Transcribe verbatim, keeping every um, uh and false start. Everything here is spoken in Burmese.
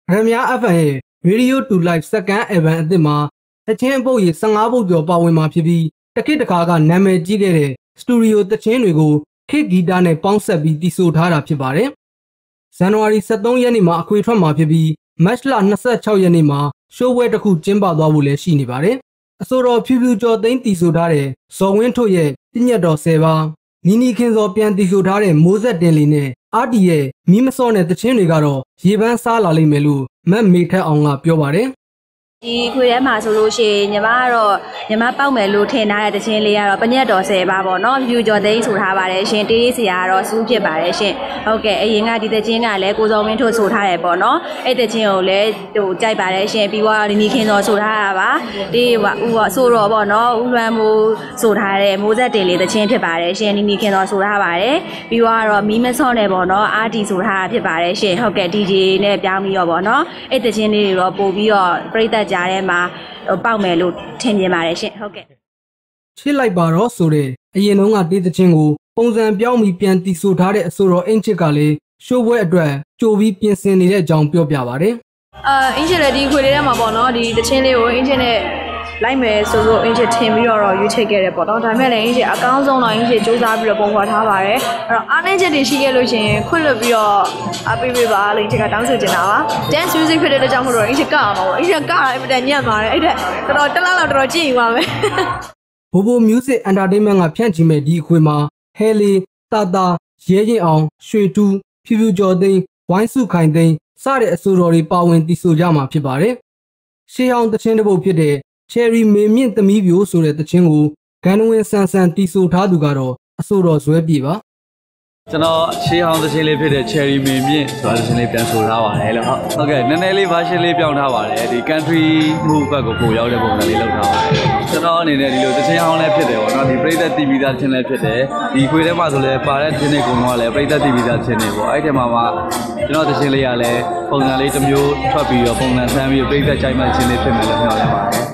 Ramya F A Radio to Live Second Event အသစ်မှာတချင်းပုတ်ရေfifteenပုတ်ကျော်ပါဝင်မှာဖြစ်ပြီးတခိတခါကနာမည်ကြီးခဲ့တဲ့စတူဒီယိုတချင်းတွေကိုခေတ်ဂီတနဲ့ပေါင်းဆက်ပြီးတည်ဆိုထားတာဖြစ်ပါတယ်။ဇန်နဝါရီseventeenရက်နေ့မှာအခွေထွက်မှာဖြစ်ပြီးမတ်လtwenty-sixရက်နေ့မှာရှိုးပွဲတစ်ခုကျင်းပသွားဖို့လည်းရှိနေပါတယ်။အဆိုတော်ဖြူဖြူကျော်သိန်းတည်ဆိုထားတဲ့ဇော်ဝင်းထွတ်ရဲ့ပြည့်ညတ်တော်ဆယ်ပါးနီနီခင်စောပြန်တည်ဆိုထားတဲ့မိုးဆက်တင်လီနဲ့အာတီရဲ့မီးမစော့တဲ့တချင်းတွေကတော့ရေပန်းစားလာလိမ့်မယ်လို့မတ်မေထက်အောင်ကပြောပါတယ်ဒီခွေထဲမှာဆိုလို့ရှိရင်ညီမကတော့ညီမပေါက်မယ်လို့ထင်ထားတဲ့တခြင်းလေးကတော့ပညတ်တော်ဆယ်ပါပေါ့နော်ဖြူကျော်သိန်းဆိုထားပါတယ်ရှင်တေးလေးဆရာကတော့စူးဖြစ်ပါတယ်ရှင်ဟုတ်ကဲ့အရင်ကဒီတခြင်းကလည်းကိုစောဝင်းထုတ်ဆိုထားတယ်ပေါ့နော်အဲ့တခြင်းကိုလည်းဟိုကြိုက်ပါတယ်ရှင်ပြီးတော့နီနီခင်စောဆိုထားတာပါဒီဟိုဥဆိုတော့ပေါ့နော်ဥလွမ်းမိုးဆိုထားတဲ့မိုးဆက်တင်လေးတခြင်းဖြစ်ပါတယ်ရှင်နီနီခင်စောဆိုထားပါတယ်ပြီးတော့မီးမဆော့နဲ့ပေါ့နော်အာတီဆိုထားတာဖြစ်ပါတယ်ရှင်ဟုတ်ကဲ့ ဒီ ဂျေ နဲ့ပြောင်းပြီးတော့ပေါ့နော်အဲ့တခြင်းလေးတွေတော့ပို့ပြီးတော့ပြိသက်ကြားထဲမှာပေါက်မယ်လို့ထင်မြင်ပါတယ်ရှင်ဟုတ်ကဲ့ချစ်လိုက်ပါတော့ဆိုတဲ့အရင်တုန်းကတေးသချင်းကိုပုံစံပြောင်းပြီးပြန်တည်ဆိုထားတဲ့အဆိုတော်အင်ချစ်ကလည်းရှိုးပွဲအတွက်ကြိုပြီးပြင်ဆင်နေတဲ့အကြောင်းပြောပြပါတယ်အာအင်ချစ်လည်းဒီခွေလေးထဲမှာပေါ့နော်ဒီသချင်းလေးကိုအင်ချစ်နဲ့လိုက်မယ်ဆိုလို့အင်ချစ်ထင်ပြီးတော့ရွေးချယ်ခဲ့တယ်ပေါ့နော်ဒါပေမဲ့လည်းအင်ချစ်အကောင်းဆုံးတော့အင်ချစ်စူးစမ်းပြီးတော့ပုံဖော်ထားပါတယ်အဲ့တော့အားနည်းချက်တွေရှိခဲ့လို့ရှိရင်ခွင့်လွှတ်ပြီးတော့အပေးပေးပါလို့အင်ချစ်ကတောင်းဆိုချင်တာပါ dance music ဖြစ်တဲ့ကြောင့်မို့လို့အင်ချစ်ကအောင်ပါပေါ့အင်ချစ်ကတာအင်မတန်ညံ့ပါတယ်အဲ့ဒါတော်တော်တက်လောက်တော့တော်တော်ကြည့်ယူပါမယ်ဘိုဘို Music Entertainment ကဖြန့်ချီမဲ့ဒီအခွေမှာဟဲလီတာတာရဲရင်အောင်ရွှေတူးဖြူဖြူကျော်သိန်းဝိုင်းစုခိုင်သိန်းစတဲ့အဆိုတော်တွေပါဝင်တည်ဆိုကြမှာဖြစ်ပါတယ်ရှေးဟောင်းတချင်းတစ်ပုဒ်ဖြစ်တဲ့Cherry မေမြင့်သမီးပြိုဆိုတဲ့တခြင်းကိုဂန်နဝင်ဆန်ဆန်တီဆိုထားသူကတော့အဆိုတော်ဇွဲပြေပါကျွန်တော်ရှေးဟောင်းတခြင်းလေးဖြစ်တဲ့ Cherry မေမြင့်ဆိုတာတခြင်းလေးပြန်ဆိုထားပါတယ်လို့ဟုတ်ဟုတ်ကဲ့နည်းနည်းလေး version လေးပြောင်းထားပါတယ်ဒီ country move ဘက်ကိုပို့ရောက်တဲ့ပုံစံလေးလုပ်ထားပါတယ်ကျွန်တော်အနေနဲ့ဒီလိုတခြင်းဟောင်းလည်းဖြစ်တယ်ပေါ့နော်ဒီပရိသတ် တီ ဗီ သားတခြင်းလည်းဖြစ်တယ်ဒီခွေထဲမှာဆိုလဲပါတဲ့တခြင်းတွေအကုန်လုံးကလည်းပရိသတ် တီ ဗီ သားတခြင်းတွေပေါ့အဲ့ဒီမှာမှကျွန်တော်တခြင်းလေးကလည်းပုံစံလေးတစ်မျိုးထွက်ပြီးတော့ပုံစံဆန်းပြီးပရိသတ်ကြိုက်မှတခြင်းလေးဖြစ်မယ်လို့ပြောရပါတယ်